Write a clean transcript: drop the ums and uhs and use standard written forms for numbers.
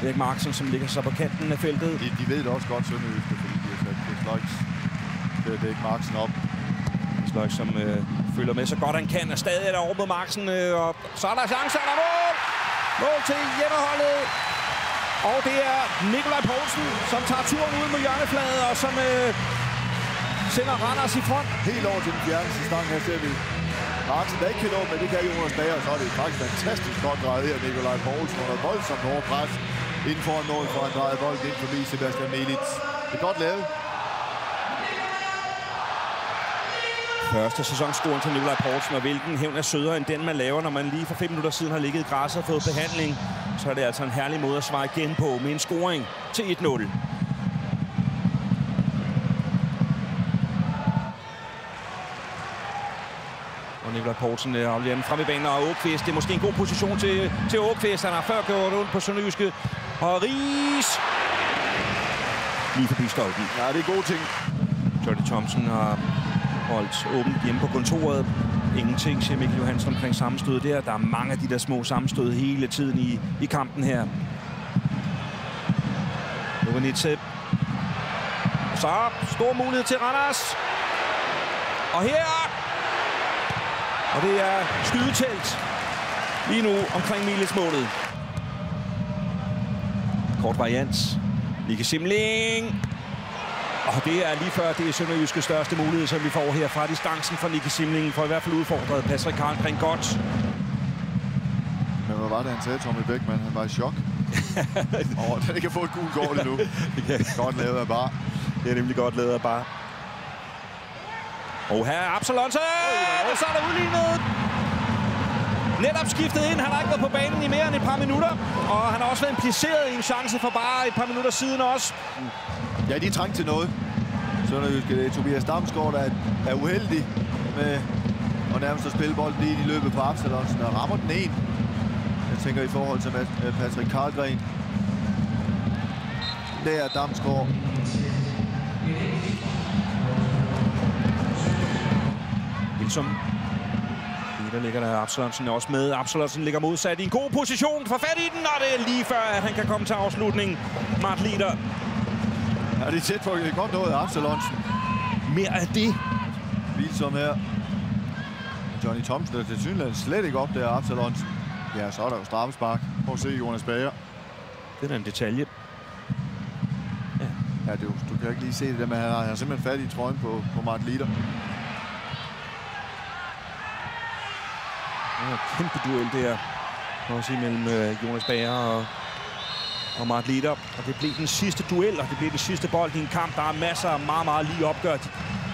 Dirk Marksen, som ligger sig på kanten af feltet. De ved det også godt, Sønderjyske, fordi de har sat Sløjks til Dirk Marksen op. Sløjk, som følger med så godt han kan, og stadig er der over mod Marksen, og så er der chance, og der er mål! Mål til hjemmeholdet! Og det er Nikolaj Poulsen, som tager turen ud med hjørnefladet, og som sender Randers i front. Helt over til den fjerde sæson, her ser vi Marksen, der ikke kan nå, men det kan Jonas Bager, så er det faktisk fantastisk godt drejet her. Nikolaj Poulsen har voldsomt hårdt pres inden foran målet, for han drejede bolden ind forbi Sebastian Melitz. Det er godt lavet. Første sæsonscoren til Nikolaj Poulsen, og hvilken hævn er sødere end den, man laver, når man lige for 5 minutter siden har ligget i græsset og fået behandling. Så er det altså en herlig måde at svare igen på med en scoring til 1-0. Og Nikolaj Poulsen afleverer den frem i banen, og Åkvist. Det er måske en god position til Åkvist. Han har før gjort ondt på Sønderjyske. Og Riis lige forbi stolpen. Ja, det er gode ting. Johnny Thomsen har holdt åbent hjemme på kontoret. Ingenting, siger Mikkel Johansen omkring sammenstød der. Der er mange af de der små sammenstød hele tiden i kampen her. Luganitse. Så stor mulighed til Randers. Og her. Og det er skydetelt lige nu omkring Milets-målet. Kort variant. Mika Simling. Og det er lige før, det er Sønderjyskes største mulighed, som vi får her fra distancen fra Nicky Simling, for i hvert fald udfordret Patrick Karlgren godt. Men hvad var det, han sagde, Tommy Bækman? Han var i chok. Og den ikke har fået et gult kort endnu. Godt lavet af Bar. Det er nemlig godt lavet af Bar. Og her er Absalonse! Og så er der udlignet. Netop skiftet ind. Han har ikke været på banen i mere end et par minutter. Og han har også været impliceret i en chance for bare et par minutter siden også. Ja, de er trængt til noget. Sønderjyske, det er Tobias Damsgaard, der er uheldig med at nærmest at spille bolden lige i løbet på Absalonsen, og rammer den en. Jeg tænker i forhold til Patrick Karlgren. Der er Damsgaard. Wilson. Der ligger der Absalonsen også med. Absalonsen ligger modsat i en god position. Får fat i den, og det er lige før, at han kan komme til afslutning. Mart Lider. Ja, det er tæt på. Det er godt noget af Absalonsen. Mere af det. Wilson her. Johnny Thomsen er til synligheden slet ikke op der, Absalonsen. Ja, så er der jo straffespark. Prøv at se Jonas Bager. Det er en detalje. Ja, du kan ikke lige se det der, men han har simpelthen fat i trøjen på Mart Lider. Ja, kæmpe duel der. Også imellem Jonas Bager og Mart Lider. Og det blev den sidste duel, og det blev den sidste bold i en kamp. Der er masser af meget lige opgør.